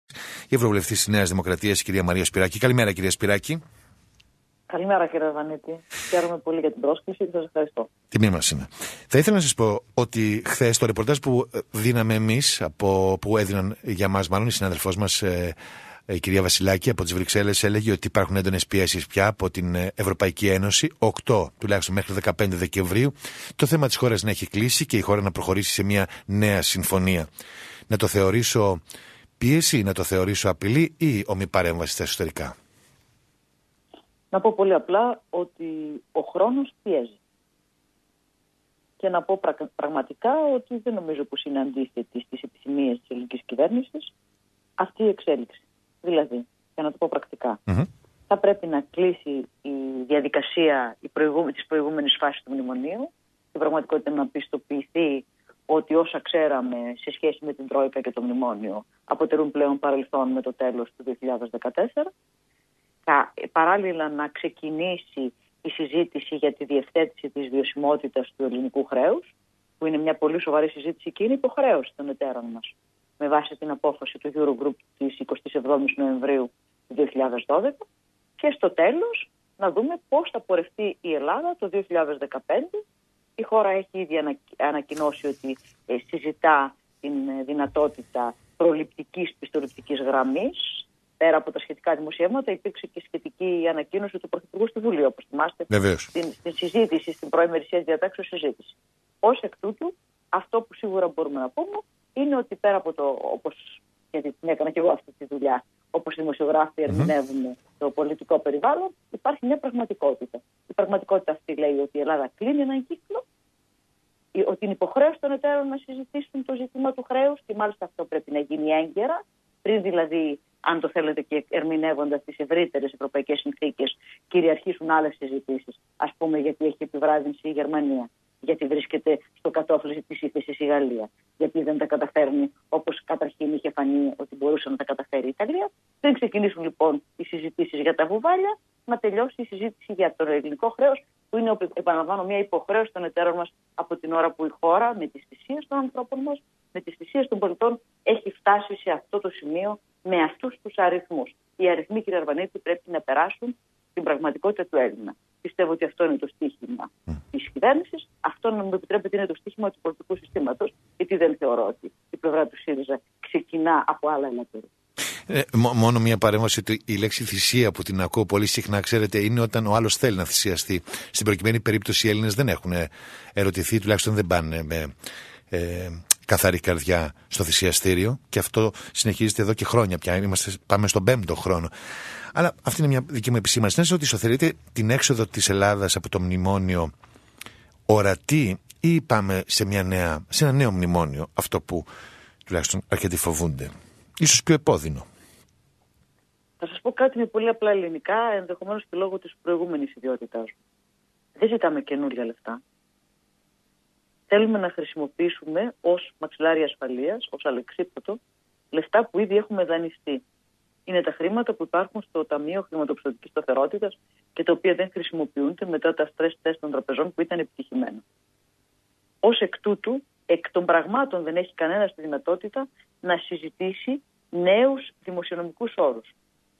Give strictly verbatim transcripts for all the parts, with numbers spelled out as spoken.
Η Ευρωβουλευτή τη Νέα Δημοκρατία, η κυρία Μαρία Σπυράκη. Καλημέρα, κυρία Σπυράκη. Καλημέρα, κύριε Βανίτη. Χαίρομαι πολύ για την πρόσκληση και σας ευχαριστώ. Τιμή μας είναι. Θα ήθελα να σας πω ότι χθες το ρεπορτάζ που δίναμε εμείς, από, που έδιναν για μας, μάλλον η συνάδελφός μας, ε, η κυρία Βασιλάκη από τις Βρυξέλλες, έλεγε ότι υπάρχουν έντονες πιέσεις πια από την Ευρωπαϊκή Ένωση, οκτώ τουλάχιστον μέχρι δεκαπέντε Δεκεμβρίου, το θέμα της χώρας να έχει κλείσει και η χώρα να προχωρήσει σε μια νέα συμφωνία. Να το θεωρήσω πίεση, να το θεωρήσω απειλή ή ομή παρέμβαση στα εσωτερικά? Να πω πολύ απλά ότι ο χρόνος πιέζει. Και να πω πρα, πραγματικά ότι δεν νομίζω πως είναι αντίθετη στις επιθυμίες της ελληνικής κυβέρνησης αυτή η εξέλιξη. Δηλαδή, για να το πω πρακτικά, mm-hmm. θα πρέπει να κλείσει η διαδικασία η προηγούμε, της προηγούμενης φάσης του μνημονίου. Στην πραγματικότητα να πιστοποιηθεί ότι όσα ξέραμε σε σχέση με την Τρόικα και το μνημόνιο αποτελούν πλέον παρελθόν με το τέλος του δύο χιλιάδες δεκατέσσερα. Παράλληλα να ξεκινήσει η συζήτηση για τη διευθέτηση της βιωσιμότητας του ελληνικού χρέους, που είναι μια πολύ σοβαρή συζήτηση και είναι υποχρέωση των εταίρων μας, με βάση την απόφαση του Eurogroup της εικοστής εβδόμης Νοεμβρίου του δύο χιλιάδες δώδεκα, και στο τέλος να δούμε πώς θα πορευτεί η Ελλάδα το δύο χιλιάδες δεκαπέντε. Η χώρα έχει ήδη ανακοινώσει ότι συζητά την δυνατότητα προληπτικής πιστοληπτικής γραμμής. Πέρα από τα σχετικά δημοσιεύματα, υπήρξε και σχετική ανακοίνωση του Πρωθυπουργού στη Βουλή, όπως θυμάστε, στην, στην συζήτηση, στην προημερησία διατάξεως συζήτηση. Ως εκ τούτου, αυτό που σίγουρα μπορούμε να πούμε είναι ότι πέρα από το, όπως γιατί την έκανα και εγώ αυτή τη δουλειά, όπως οι δημοσιογράφοι ερμηνεύουν mm-hmm. το πολιτικό περιβάλλον, υπάρχει μια πραγματικότητα. Η πραγματικότητα αυτή λέει ότι η Ελλάδα κλείνει έναν κύκλο, ότι είναι υποχρέωση των εταίρων να συζητήσουν το ζήτημα του χρέους και μάλιστα αυτό πρέπει να γίνει έγκαιρα, πριν δηλαδή, αν το θέλετε και ερμηνεύοντας τις ευρύτερες ευρωπαϊκές συνθήκες, κυριαρχήσουν άλλες συζητήσεις. Ας πούμε, γιατί έχει επιβράδυνση η Γερμανία, γιατί βρίσκεται στο κατόφλι της ύφεσης η Γαλλία, γιατί δεν τα καταφέρνει όπως καταρχήν είχε φανεί ότι μπορούσε να τα καταφέρει η Ιταλία. Δεν ξεκινήσουν λοιπόν οι συζητήσεις για τα βουβάλια, να τελειώσει η συζήτηση για το ελληνικό χρέος, που είναι, επαναλαμβάνω, μια υποχρέωση των εταίρων μας από την ώρα που η χώρα, με τις θυσίες των ανθρώπων μας, με τις θυσίες των πολιτών, έχει φτάσει σε αυτό το σημείο με αυτούς τους αριθμούς. Οι αριθμοί, κύριε Αρβανίτη, πρέπει να περάσουν στην πραγματικότητα του Έλληνα. Πιστεύω ότι αυτό είναι το στίχημα mm. της κυβέρνησης. Αυτό, να μου επιτρέπετε, είναι το στίχημα του πολιτικού συστήματος, γιατί δεν θεωρώ ότι η πλευρά του ΣΥΡΙΖΑ ξεκινά από άλλα ελαττήρια. Ε, μόνο μια παρέμβαση, η λέξη θυσία που την ακούω πολύ συχνά, ξέρετε, είναι όταν ο άλλος θέλει να θυσιαστεί. Στην προκειμένη περίπτωση οι Έλληνες δεν έχουν ερωτηθεί, τουλάχιστον δεν πάνε με ε, καθαρή καρδιά στο θυσιαστήριο, και αυτό συνεχίζεται εδώ και χρόνια πια. Είμαστε, πάμε στον πέμπτο χρόνο. Αλλά αυτή είναι μια δική μου επισήμανση. Να ρωτήσω, θεωρείτε την έξοδο της Ελλάδας από το μνημόνιο ορατή, ή πάμε σε, μια νέα, σε ένα νέο μνημόνιο, αυτό που τουλάχιστον αρκετοί φοβούνται, ίσως πιο επώδυνο? Θα σας πω κάτι με πολύ απλά ελληνικά, ενδεχομένως και λόγω της προηγούμενης ιδιότητάς μου. Δεν ζητάμε καινούργια λεφτά. Θέλουμε να χρησιμοποιήσουμε ως μαξιλάρι ασφαλείας, ως αλεξίπτωτο, λεφτά που ήδη έχουμε δανειστεί. Είναι τα χρήματα που υπάρχουν στο Ταμείο Χρηματοπιστωτικής Σταθερότητας και τα οποία δεν χρησιμοποιούνται μετά τα stress test των τραπεζών που ήταν επιτυχημένα. Ως εκ τούτου, εκ των πραγμάτων δεν έχει κανένας τη δυνατότητα να συζητήσει νέους δημοσιονομικούς όρους.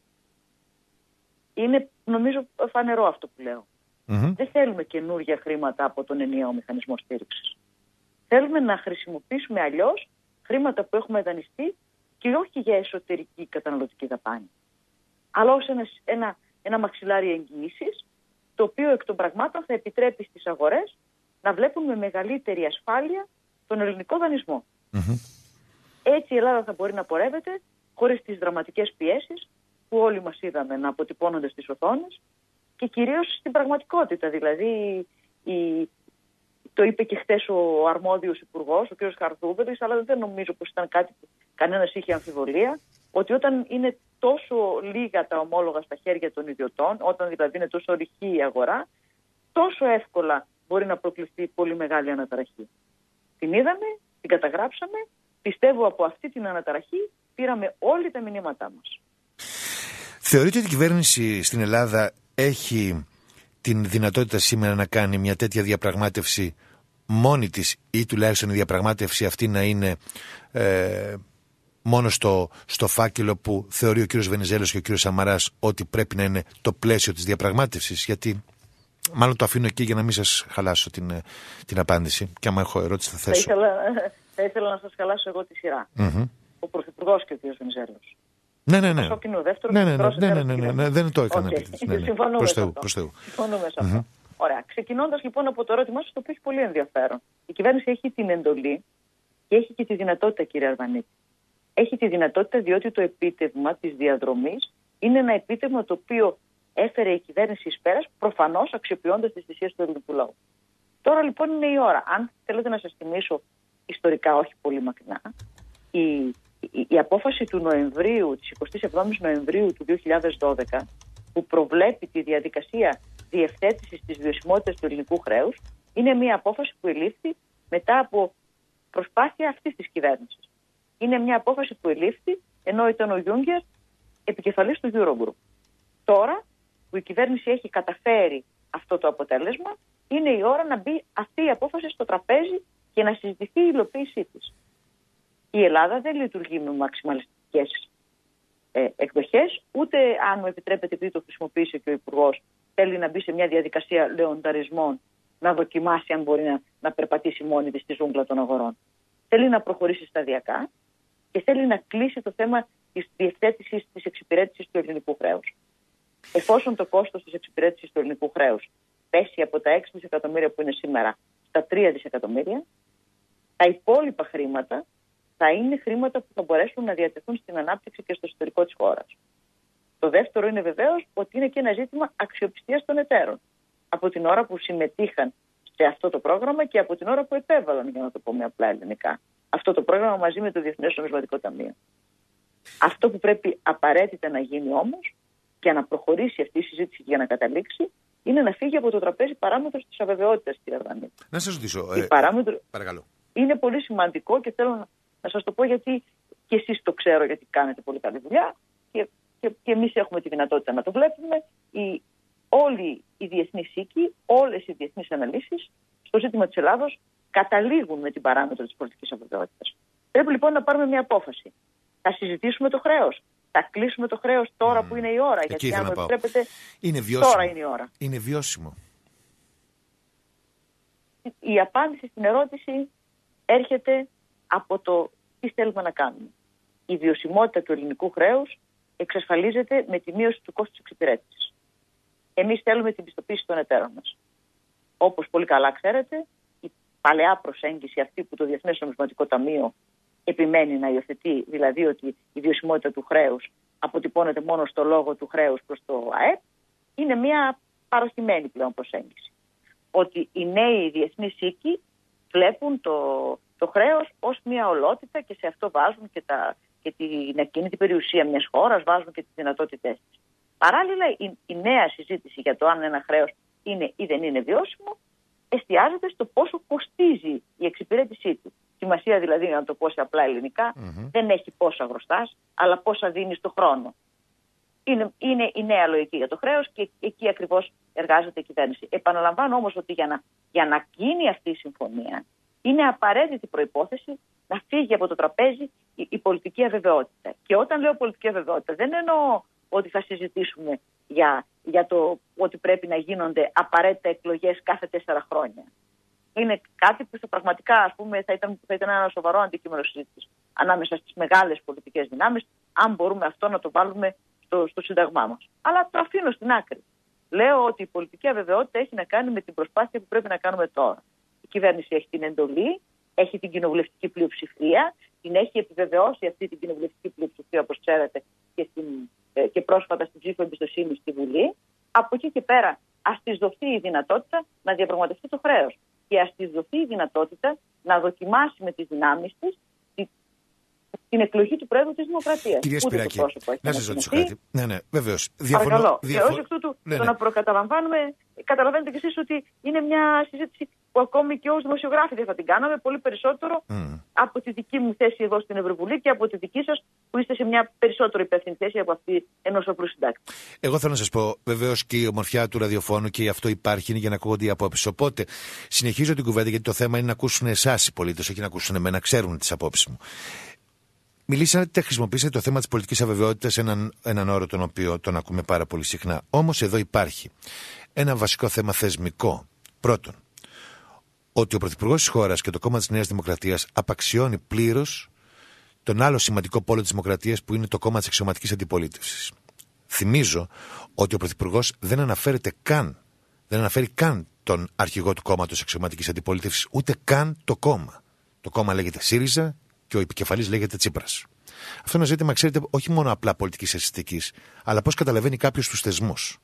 Είναι, νομίζω, φανερό αυτό που λέω. Mm-hmm. Δεν θέλουμε καινούργια χρήματα από τον ενιαίο μηχανισμό στήριξης. Θέλουμε να χρησιμοποιήσουμε αλλιώς χρήματα που έχουμε δανειστεί και όχι για εσωτερική καταναλωτική δαπάνη, αλλά ως ένα, ένα, ένα μαξιλάρι εγγυήσεις, το οποίο εκ των πραγμάτων θα επιτρέπει στις αγορές να βλέπουν με μεγαλύτερη ασφάλεια τον ελληνικό δανεισμό. Mm-hmm. Έτσι η Ελλάδα θα μπορεί να πορεύεται χωρίς τις δραματικές πιέσεις που όλοι μας είδαμε να αποτυπώνονται στις οθόνες και κυρίως στην πραγματικότητα. Δηλαδή, η, το είπε και χτες ο αρμόδιος υπουργός, ο κ. Χαρδούβελης, αλλά δεν νομίζω πως ήταν κάτι που κανένας είχε αμφιβολία, ότι όταν είναι τόσο λίγα τα ομόλογα στα χέρια των ιδιωτών, όταν δηλαδή είναι τόσο ρηχή η αγορά, τόσο εύκολα μπορεί να προκληθεί πολύ μεγάλη αναταραχή. Την είδαμε, την καταγράψαμε, πιστεύω από αυτή την αναταραχή πήραμε όλοι τα μηνύματά μας. Θεωρείτε ότι η κυβέρνηση στην Ελλάδα έχει την δυνατότητα σήμερα να κάνει μια τέτοια διαπραγμάτευση μόνη της, ή τουλάχιστον η διαπραγμάτευση αυτή να είναι ε, μόνο στο, στο φάκελο που θεωρεί ο κύριος Βενιζέλος και ο κύριος Σαμαράς ότι πρέπει να είναι το πλαίσιο της διαπραγμάτευσης? Γιατί μάλλον το αφήνω εκεί για να μην σας χαλάσω την, την απάντηση. Και άμα έχω ερώτηση θα θέσω. Θα ήθελα, θα ήθελα να σας χαλάσω εγώ τη σειρά. Mm-hmm. Ο Πρωθυπουργός και ο κύριος Βενιζέλος. Ναι, ναι, ναι. Ο δεύτερος, ναι, ναι, ναι, ναι, ναι, ναι, ναι, ναι, δεν το έκανα. Okay. Ναι, ναι. Προς Θεού, προς Θεού. Συμφωνούμε σε αυτό. Mm-hmm. Ωραία. Ξεκινώντας λοιπόν από το ερώτημά σας, το οποίο έχει πολύ ενδιαφέρον. Η κυβέρνηση έχει την εντολή και έχει και τη δυνατότητα, κύριε Αρβανίτη. Έχει τη δυνατότητα διότι το επίτευγμα της διαδρομής είναι ένα επίτευγμα το οποίο έφερε η κυβέρνηση εις πέρας, προφανώς αξιοποιώντας τις θυσίες του ελληνικού λαού. Τώρα λοιπόν είναι η ώρα. Αν θέλετε να σας θυμίσω ιστορικά, όχι πολύ μακρινά, η, η, η απόφαση του Νοεμβρίου, της εικοστής εβδόμης Νοεμβρίου του δύο χιλιάδες δώδεκα, που προβλέπει τη διαδικασία διευθέτησης της βιωσιμότητας του ελληνικού χρέους, είναι μια απόφαση που ελήφθη μετά από προσπάθεια αυτής της κυβέρνησης. Είναι μια απόφαση που ελήφθη ενώ ήταν ο Γιούγκερ επικεφαλής του Eurogroup. Τώρα που η κυβέρνηση έχει καταφέρει αυτό το αποτέλεσμα, είναι η ώρα να μπει αυτή η απόφαση στο τραπέζι και να συζητηθεί η υλοποίησή της. Η Ελλάδα δεν λειτουργεί με μαξιμαλιστικές ε, εκδοχές, ούτε, αν μου επιτρέπετε, επειδή το χρησιμοποίησε και ο Υπουργός, θέλει να μπει σε μια διαδικασία λεονταρισμών, να δοκιμάσει αν μπορεί να, να περπατήσει μόνη της στη ζούγκλα των αγορών. Θέλει να προχωρήσει σταδιακά και θέλει να κλείσει το θέμα της διευθέτησης της εξυπηρέτησης του ελληνικού χρέους. Εφόσον το κόστος της εξυπηρέτησης του ελληνικού χρέους πέσει από τα έξι δισεκατομμύρια που είναι σήμερα στα τρία δισεκατομμύρια, τα υπόλοιπα χρήματα θα είναι χρήματα που θα μπορέσουν να διατεθούν στην ανάπτυξη και στο εσωτερικό της χώρας. Το δεύτερο είναι βεβαίως ότι είναι και ένα ζήτημα αξιοπιστίας των εταίρων. Από την ώρα που συμμετείχαν σε αυτό το πρόγραμμα και από την ώρα που επέβαλαν, για να το πω με απλά ελληνικά, αυτό το πρόγραμμα μαζί με το Διεθνές Νομισματικό Ταμείο. Αυτό που πρέπει απαραίτητα να γίνει όμως και να προχωρήσει αυτή η συζήτηση για να καταλήξει, είναι να φύγει από το τραπέζι παράμετρος της αβεβαιότητας, κύριε Αρβανίτη. Να σας ρωτήσω. Η ε, παράμετρο... Παρακαλώ. Είναι πολύ σημαντικό και θέλω να, να σας το πω γιατί και εσείς το ξέρω, γιατί κάνετε πολύ καλή δουλειά και, και, και εμείς έχουμε τη δυνατότητα να το βλέπουμε. Η, όλοι οι διεθνείς οίκοι, όλες οι διεθνείς αναλύσεις στο ζήτημα της Ελλάδος καταλήγουν με την παράμετρο της πολιτικής αβεβαιότητας. Πρέπει λοιπόν να πάρουμε μια απόφαση. Θα συζητήσουμε το χρέος. Θα κλείσουμε το χρέος τώρα mm. που είναι η ώρα. Εκεί γιατί αν μου επιτρέπετε, είναι βιώσιμο. Τώρα είναι η ώρα. Είναι βιώσιμο. Η απάντηση στην ερώτηση έρχεται από το τι θέλουμε να κάνουμε. Η βιωσιμότητα του ελληνικού χρέους εξασφαλίζεται με τη μείωση του κόστους εξυπηρέτησης. Εμείς θέλουμε την πιστοποίηση των εταίρων μας. Όπως πολύ καλά ξέρετε, η παλαιά προσέγγιση αυτή που το Διεθνές Νομισματικό Ταμείο επιμένει να υιοθετεί, δηλαδή ότι η βιωσιμότητα του χρέους αποτυπώνεται μόνο στο λόγο του χρέους προς το ΑΕΠ, είναι μια παροχημένη πλέον προσέγγιση. Ότι οι νέοι διεθνείς οίκοι βλέπουν το, το χρέος ως μια ολότητα και σε αυτό βάζουν και, τα, και την ακίνητη περιουσία μιας χώρας, βάζουν και τις δυνατότητές της. Παράλληλα, η, η νέα συζήτηση για το αν ένα χρέος είναι ή δεν είναι βιώσιμο εστιάζεται στο πόσο κοστίζει η εξυπηρέτησή του. Σημασία δηλαδή, να το πω σε απλά ελληνικά, mm-hmm. δεν έχει πόσα χρωστάς, αλλά πόσα δίνεις το χρόνο. Είναι, είναι η νέα λογική για το χρέος και εκεί ακριβώς εργάζεται η κυβέρνηση. Επαναλαμβάνω όμως ότι για να, για να γίνει αυτή η συμφωνία είναι απαραίτητη προϋπόθεση να φύγει από το τραπέζι η, η πολιτική αβεβαιότητα. Και όταν λέω πολιτική αβεβαιότητα δεν εννοώ ότι θα συζητήσουμε για, για το ότι πρέπει να γίνονται απαραίτητα εκλογές κάθε τέσσερα χρόνια. Είναι κάτι που θα πραγματικά, ας πούμε, θα ήταν, θα ήταν ένα σοβαρό αντικείμενο συζήτησης ανάμεσα στις μεγάλες πολιτικές δυνάμεις, αν μπορούμε αυτό να το βάλουμε στο, στο Σύνταγμά μας. Αλλά το αφήνω στην άκρη. Λέω ότι η πολιτική αβεβαιότητα έχει να κάνει με την προσπάθεια που πρέπει να κάνουμε τώρα. Η κυβέρνηση έχει την εντολή, έχει την κοινοβουλευτική πλειοψηφία, την έχει επιβεβαιώσει αυτή την κοινοβουλευτική πλειοψηφία, όπως ξέρετε, και, στην, και πρόσφατα στην ψήφο εμπιστοσύνη στη Βουλή. Από εκεί και πέρα, ας της δοθεί η δυνατότητα να διαπραγματευτεί το χρέος. Και ας της δοθεί η δυνατότητα να δοκιμάσει με τις δυνάμεις της την εκλογή του Πρόεδρου της Δημοκρατίας. Κυρία Σπυράκη, να σας ρωτήσω κάτι. Ναι, ναι, βεβαίως. Διαφωνώ. Παρακαλώ. Διαφο... Και ως εκ τούτου, ναι, ναι. το να προκαταλαμβάνουμε, καταλαβαίνετε κι εσείς ότι είναι μια συζήτηση που ακόμη και ως δημοσιογράφοι δεν θα την κάναμε, πολύ περισσότερο mm. από τη δική μου θέση εδώ στην Ευρωβουλή και από τη δική σας που είστε σε μια περισσότερο υπεύθυνη θέση από αυτή ενός απλού συντάκτη. Εγώ θέλω να σας πω, βεβαίως και η ομορφιά του ραδιοφώνου και αυτό υπάρχει, είναι για να ακούγονται οι απόψεις. Οπότε συνεχίζω την κουβέντα γιατί το θέμα είναι να ακούσουν εσάς οι πολίτες, όχι να ακούσουν εμένα, να ξέρουν τις απόψεις μου. Μιλήσατε, χρησιμοποίησατε το θέμα της πολιτικής αβεβαιότητας, έναν, έναν όρο τον οποίο τον ακούμε πάρα πολύ συχνά. Όμως εδώ υπάρχει ένα βασικό θέμα θεσμικό. Πρώτον, ότι ο Πρωθυπουργός της χώρας και το κόμμα της Νέας Δημοκρατίας απαξιώνει πλήρως τον άλλο σημαντικό πόλο της Δημοκρατίας που είναι το κόμμα της αξιωματικής αντιπολίτευσης. Θυμίζω ότι ο Πρωθυπουργός δεν αναφέρεται καν, δεν αναφέρει καν τον αρχηγό του κόμματος αξιωματικής αντιπολίτευσης, ούτε καν το κόμμα. Το κόμμα λέγεται ΣΥΡΙΖΑ και ο επικεφαλής λέγεται Τσίπρας. Αυτό είναι ένα ζήτημα, ξέρετε, όχι μόνο απλά πολιτικής αισθητικής, αλλά πώς καταλαβαίνει κάποιος τους θεσμούς.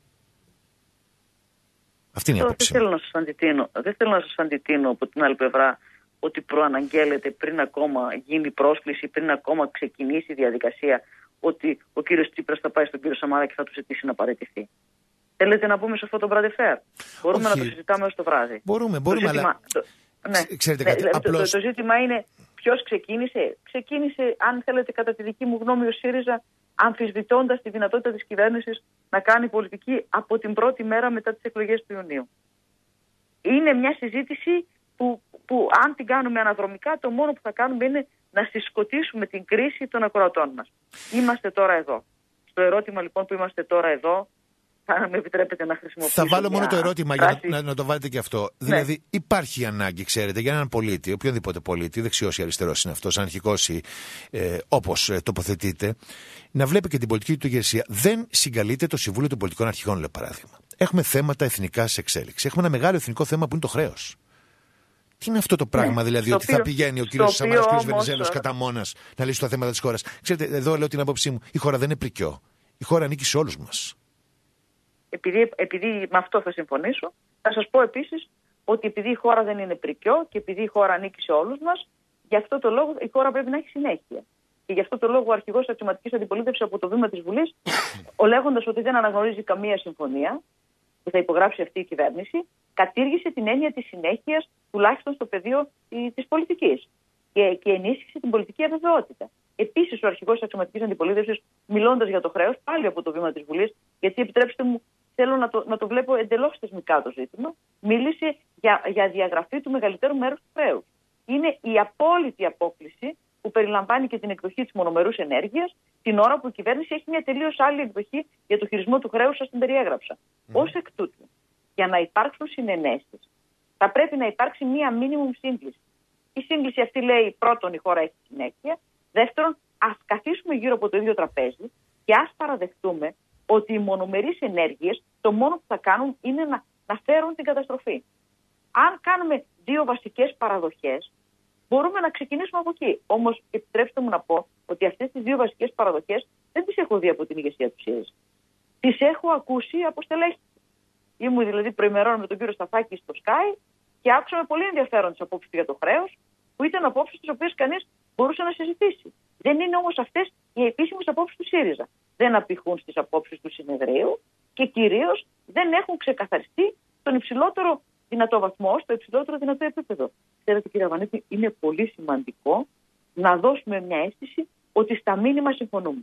Αυτή είναι η άποψη. Δεν θέλω να σας αντιτείνω. Δεν θέλω να σας αντιτείνω από την άλλη πλευρά ότι προαναγγέλλεται πριν ακόμα γίνει πρόσκληση, πριν ακόμα ξεκινήσει η διαδικασία, ότι ο κύριος Τσίπρας θα πάει στον κύριο Σαμαρά και θα του ζητήσει να παραιτηθεί. Θέλετε να πούμε σε αυτό το μπραντεφέρ? Μπορούμε Όχι. να το συζητάμε ως το βράδυ. Μπορούμε, μπορούμε, το ζήτημα, αλλά... Το, ναι, Ξέρετε ναι, κάτι, δηλαδή, απλώς... το, το, το ζήτημα είναι ποιος ξεκίνησε. Ξεκίνησε, αν θέλετε, κατά τη δική μου γνώμη, ο ΣΥΡΙΖΑ, αμφισβητώντας τη δυνατότητα της κυβέρνησης να κάνει πολιτική από την πρώτη μέρα μετά τις εκλογές του Ιουνίου. Είναι μια συζήτηση που, που αν την κάνουμε αναδρομικά, το μόνο που θα κάνουμε είναι να συσκοτήσουμε την κρίση των ακροατών μας. Είμαστε τώρα εδώ. Στο ερώτημα λοιπόν που είμαστε τώρα εδώ, θα με επιτρέπετε να χρησιμοποιήσω. Θα βάλω μόνο το ερώτημα φράση... για να, να το βάλετε και αυτό. Ναι. Δηλαδή, υπάρχει ανάγκη, ξέρετε, για έναν πολίτη, οποιονδήποτε πολίτη, δεξιός ή αριστερός είναι αυτός, αναρχικός ή ε, όπως ε, τοποθετείται, να βλέπει και την πολιτική του ηγεσία. Δεν συγκαλείται το Συμβούλιο των Πολιτικών Αρχηγών, λέω παράδειγμα. Έχουμε θέματα εθνικά σε εξέλιξη. Έχουμε ένα μεγάλο εθνικό θέμα που είναι το χρέος. Τι είναι αυτό το πράγμα, ναι, δηλαδή, ότι οποίο, θα πηγαίνει ο κύριος Σαμαράς, ο κύριος Βενιζέλος κατά μόνας να λύσει τα θέματα της χώρας? Ξέρετε, εδώ λέω την άποψή μου. Η χώρα δεν είναι πρικιό. Η χώρα ανήκει σε όλους μας. Επειδή, επειδή με αυτό θα συμφωνήσω, θα σας πω επίσης ότι επειδή η χώρα δεν είναι πρικιό και επειδή η χώρα ανήκει σε όλους μας, γι' αυτό το λόγο η χώρα πρέπει να έχει συνέχεια. Και γι' αυτό το λόγο ο αρχηγός της αξιωματικής αντιπολίτευσης από το βήμα της Βουλής, λέγοντας ότι δεν αναγνωρίζει καμία συμφωνία που θα υπογράψει αυτή η κυβέρνηση, κατήργησε την έννοια της συνέχειας, τουλάχιστον στο πεδίο της πολιτικής. Και, και ενίσχυσε την πολιτική αβεβαιότητα. Επίσης, ο αρχηγός της αξιωματικής αντιπολίτευσης, μιλώντας για το χρέος, πάλι από το βήμα της Βουλής, γιατί επιτρέψτε μου, θέλω να το, να το βλέπω εντελώς θεσμικά το ζήτημα, μίλησε για, για διαγραφή του μεγαλύτερου μέρους του χρέους. Είναι η απόλυτη απόκληση που περιλαμβάνει και την εκδοχή της μονομερούς ενέργειας, την ώρα που η κυβέρνηση έχει μια τελείως άλλη εκδοχή για το χειρισμό του χρέους, σας την περιέγραψα. Mm. Ως εκ τούτου, για να υπάρξουν συνενέσεις, θα πρέπει να υπάρξει μια μίνιμουμ σύγκληση. Η σύγκληση αυτή λέει, πρώτον, η χώρα έχει συνέχεια. Δεύτερον, ας καθίσουμε γύρω από το ίδιο τραπέζι και ας παραδεχτούμε ότι οι μονομερείς ενέργειες το μόνο που θα κάνουν είναι να, να φέρουν την καταστροφή. Αν κάνουμε δύο βασικές παραδοχές, μπορούμε να ξεκινήσουμε από εκεί. Όμως, επιτρέψτε μου να πω ότι αυτές τις δύο βασικές παραδοχές δεν τις έχω δει από την ηγεσία του ΣΥΡΙΖΑ. Τις έχω ακούσει από στελέχη. Ήμουν δηλαδή προημερών με τον κύριο Σταθάκη στο Sky και άκουσα με πολύ ενδιαφέρον τις απόψεις για το χρέος, που ήταν απόψεις τις οποίες κανείς μπορούσε να συζητήσει. Δεν είναι όμως αυτές οι επίσημες απόψεις του ΣΥΡΙΖΑ. Δεν απηχούν στις απόψεις του συνεδρίου και κυρίως δεν έχουν ξεκαθαριστεί στον υψηλότερο δυνατό βαθμό, στο υψηλότερο δυνατό επίπεδο. Ξέρετε, κύριε Αβανίτη, είναι πολύ σημαντικό να δώσουμε μια αίσθηση ότι στα μήνυμα συμφωνούμε.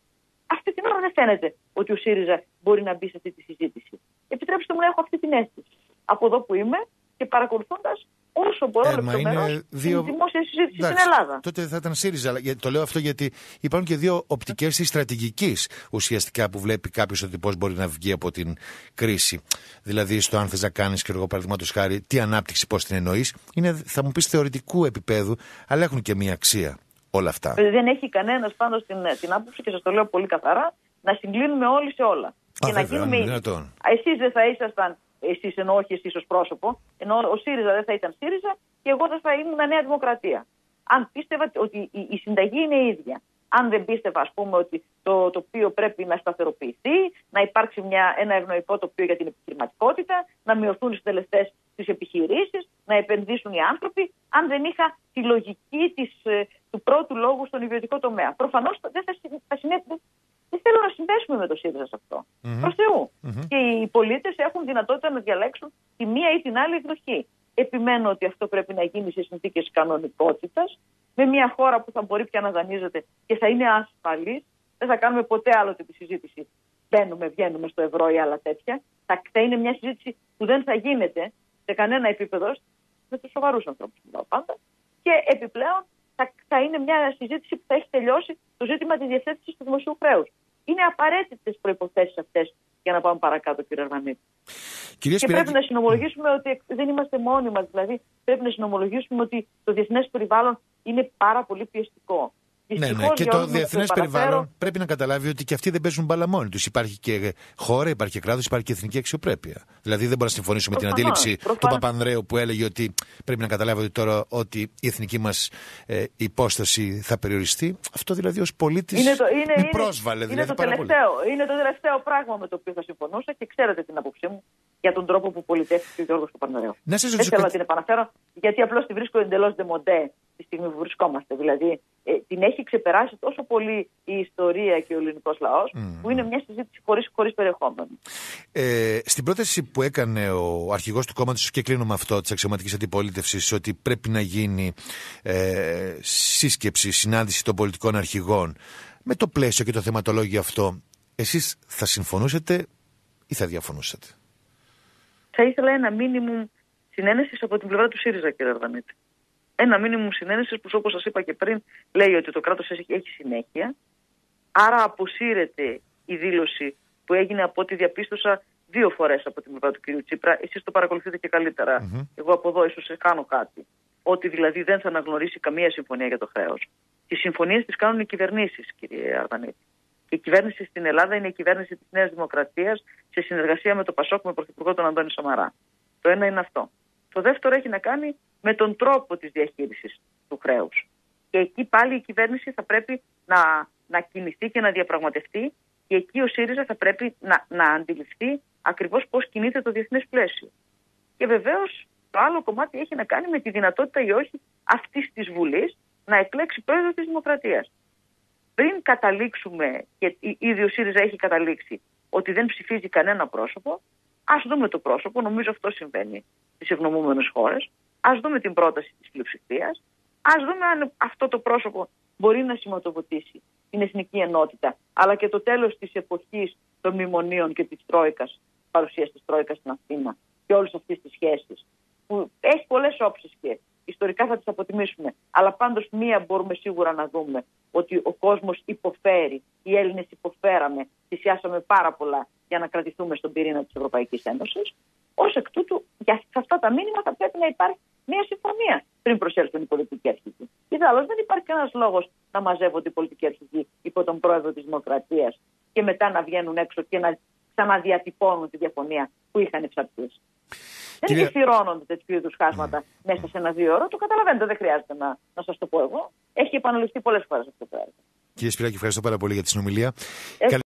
Αυτή την ώρα δεν φαίνεται ότι ο ΣΥΡΙΖΑ μπορεί να μπει σε αυτή τη συζήτηση. Επιτρέψτε μου να έχω αυτή την αίσθηση. Από εδώ που είμαι και παρακολουθώντας όσο μπορώ ε, λεπτομερώς δύο... τη δημόσια συζήτηση εντάξει, στην Ελλάδα. Τότε θα ήταν ΣΥΡΙΖΑ. Το λέω αυτό γιατί υπάρχουν και δύο οπτικές της στρατηγικής ουσιαστικά που βλέπει κάποιος ότι πώς μπορεί να βγει από την κρίση. Δηλαδή, στο αν θες να κάνεις, και εγώ παραδείγματος χάρη, τι ανάπτυξη, πώς την εννοείς, είναι, θα μου πεις, θεωρητικού επίπεδου, αλλά έχουν και μία αξία όλα αυτά. Δεν έχει κανένας πάνω στην την άποψη, και σας το λέω πολύ καθαρά, να συγκλίνουμε όλοι σε όλα. Α, και βέβαια, να γίνουμε. Εσείς δεν θα ήσασταν. Εσείς εννοώ, όχι εσείς ως πρόσωπο, ενώ ο ΣΥΡΙΖΑ δεν θα ήταν ΣΥΡΙΖΑ και εγώ δεν θα ήμουν Νέα Δημοκρατία. Αν πίστευα ότι η, η συνταγή είναι η ίδια. Αν δεν πίστευα, ας πούμε, ότι το τοπίο πρέπει να σταθεροποιηθεί, να υπάρξει μια, ένα ευνοϊκό τοπίο για την επιχειρηματικότητα, να μειωθούν οι συντελεστές στις επιχειρήσεις, να επενδύσουν οι άνθρωποι, αν δεν είχα τη λογική της, του πρώτου λόγου στον ιδιωτικό τομέα. Προφανώς δεν θα, θα συνέβη. Δεν θέλω να συνδέσουμε με το ΣΥΡΙΖΑ σε αυτό. Mm-hmm. Προς Θεού. Mm-hmm. Και οι πολίτες έχουν δυνατότητα να διαλέξουν τη μία ή την άλλη εκδοχή. Επιμένω ότι αυτό πρέπει να γίνει σε συνθήκες κανονικότητας, με μια χώρα που θα μπορεί πια να δανείζεται και θα είναι ασφαλής. Δεν θα κάνουμε ποτέ άλλοτε τη συζήτηση. Μπαίνουμε, βγαίνουμε στο ευρώ ή άλλα τέτοια. Θα, θα είναι μια συζήτηση που δεν θα γίνεται σε κανένα επίπεδο με τους σοβαρούς ανθρώπους που μιλάω πάντα. Και επιπλέον θα, θα είναι μια συζήτηση που θα έχει τελειώσει το ζήτημα της διευθέτησης του δημοσίου χρέους. Είναι απαραίτητες προϋποθέσεις αυτές για να πάμε παρακάτω, κύριε Αρβανίτη. Και Σπυράκη... πρέπει να συνομολογήσουμε mm. ότι δεν είμαστε μόνοι μας. Δηλαδή, πρέπει να συνομολογήσουμε ότι το διεθνές περιβάλλον είναι πάρα πολύ πιεστικό. Ναι, ναι. Και το διεθνές περιβάλλον πρέπει να καταλάβει ότι και αυτοί δεν παίζουν μπάλα μόνοι τους. Υπάρχει και χώρα, υπάρχει και κράτος, υπάρχει και εθνική αξιοπρέπεια. Δηλαδή δεν μπορώ να συμφωνήσω με την αντίληψη προφανώς. του Παπανδρέου που έλεγε ότι πρέπει να καταλάβει ότι τώρα ότι η εθνική μας ε, υπόσταση θα περιοριστεί. Αυτό δηλαδή ως πολίτης είναι το, είναι, με πρόσβαλε. Είναι, δηλαδή, είναι, το τελευταίο, είναι το τελευταίο πράγμα με το οποίο θα συμφωνούσα και ξέρετε την άποψή μου για τον τρόπο που πολιτεύτηκε ο Γιώργος Παπανδρέου. Δεν θέλω να την επαναφέρω, γιατί απλώς τη βρίσκω εντελώς ντεμοντέ τη στιγμή που βρισκόμαστε. Δηλαδή ε, την έχει ξεπεράσει τόσο πολύ η ιστορία και ο ελληνικός λαός, mm. που είναι μια συζήτηση χωρίς, χωρίς περιεχόμενο. Ε, στην πρόταση που έκανε ο αρχηγός του κόμματος, και κλείνω με αυτό, της αξιωματικής αντιπολίτευσης, ότι πρέπει να γίνει ε, σύσκεψη, συνάντηση των πολιτικών αρχηγών, με το πλαίσιο και το θεματολόγιο αυτό, εσείς θα συμφωνούσατε ή θα διαφωνούσατε? Θα ήθελα ένα μίνιμουμ συνένεσης από την πλευρά του ΣΥΡΙΖΑ, κύριε Αρβανίτη. Ένα μίνιμουμ συνένεσης που, όπως σας είπα και πριν, λέει ότι το κράτος έχει, έχει συνέχεια. Άρα αποσύρεται η δήλωση που έγινε, από ό,τι διαπίστωσα, δύο φορές από την πλευρά του κ. Τσίπρα. Εσείς το παρακολουθείτε και καλύτερα. Mm-hmm. Εγώ από εδώ ίσως κάνω κάτι. Ότι δηλαδή δεν θα αναγνωρίσει καμία συμφωνία για το χρέος. Τις συμφωνίες τις κάνουν οι κυβερνήσεις, κύριε Αρβανίτη. Και η κυβέρνηση στην Ελλάδα είναι η κυβέρνηση της Νέας Δημοκρατίας σε συνεργασία με το Πασόκ, με πρωθυπουργό τον Αντώνη Σαμαρά. Το ένα είναι αυτό. Το δεύτερο έχει να κάνει με τον τρόπο της διαχείρισης του χρέους. Και εκεί πάλι η κυβέρνηση θα πρέπει να, να κινηθεί και να διαπραγματευτεί, και εκεί ο ΣΥΡΙΖΑ θα πρέπει να, να αντιληφθεί ακριβώς πώς κινείται το διεθνές πλαίσιο. Και βεβαίως το άλλο κομμάτι έχει να κάνει με τη δυνατότητα ή όχι αυτής της Βουλής να εκλέξει πρόεδρο της Δημοκρατίας. Πριν καταλήξουμε, και ήδη ο ΣΥΡΙΖΑ έχει καταλήξει, ότι δεν ψηφίζει κανένα πρόσωπο, ας δούμε το πρόσωπο, νομίζω αυτό συμβαίνει στις ευνομούμενες χώρες, ας δούμε την πρόταση της πλειοψηφίας, ας δούμε αν αυτό το πρόσωπο μπορεί να σηματοδοτήσει την εθνική ενότητα, αλλά και το τέλος της εποχής των μνημονίων και της Τρόικας, παρουσίας της Τρόικας στην Αθήνα και όλες αυτές τις σχέσεις, που έχει πολλές όψεις και ιστορικά θα τις αποτιμήσουμε, αλλά πάντως μία μπορούμε σίγουρα να δούμε, ότι ο κόσμος υποφέρει, οι Έλληνες υποφέραμε, θυσιάσαμε πάρα πολλά για να κρατηθούμε στον πυρήνα της Ευρωπαϊκής Ένωσης. Ως εκ τούτου, για αυτά τα μήνυμα θα πρέπει να υπάρχει μια συμφωνία πριν προσέλθουν οι πολιτικοί αρχηγοί. Ιδάλλως δεν υπάρχει κανένας λόγος να μαζεύονται οι πολιτικοί αρχηγοί υπό τον πρόεδρο της Δημοκρατίας και μετά να βγαίνουν έξω και να ξαναδιατυπώνουν τη διαφωνία που είχαν εξαρτήσει. Δεν εκφυρώνονται τέτοιου είδους χάσματα mm. μέσα σε ένα-δύο ώρα. Το καταλαβαίνετε, δεν χρειάζεται να, να σας το πω εγώ. Έχει επαναληφθεί πολλές φορές αυτό το έργο. Κύριε Σπυράκη, ευχαριστώ πάρα πολύ για τη συνομιλία.